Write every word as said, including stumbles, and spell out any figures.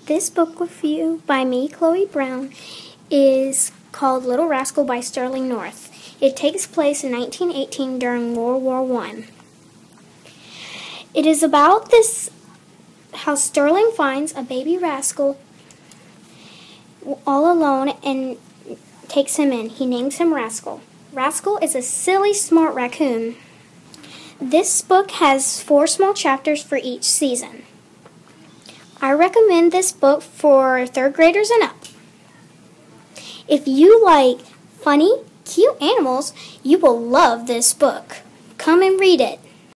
This book review by me, Chloe Brown, is called Little Rascal by Sterling North. It takes place in nineteen eighteen during World War One. It is about this, how Sterling finds a baby rascal all alone and takes him in. He names him Rascal. Rascal is a silly, smart raccoon. This book has four small chapters for each season. I recommend this book for third graders and up. If you like funny, cute animals, you will love this book. Come and read it.